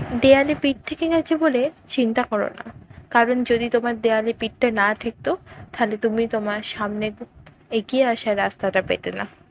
দেয়ালে পিঠ থেকে গেছে বলে চিন্তা করো না, কারণ যদি তোমার দেয়ালে পিঠটা না ঠেকতো তাহলে তুমি তোমার সামনে এগিয়ে আসার রাস্তাটা পেতে না।